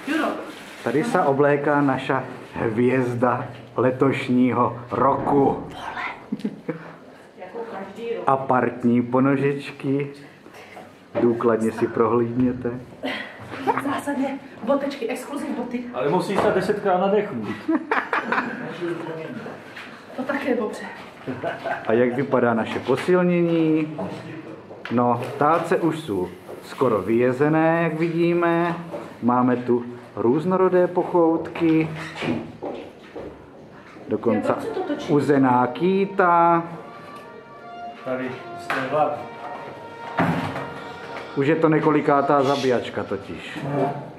Tady se obléká naša hvězda letošního roku. Apartní ponožečky. Důkladně si prohlídněte. Zásadně botečky, exkluzivní boty. Ale musí se 10krát nadechnout. To také je dobře. A jak vypadá naše posilnění? No, táce už jsou skoro vyjezené, jak vidíme. Máme tu různorodé pochoutky. Dokonce uzená kýta. Tady jste hlad. Už je to několikátá zabíjačka totiž.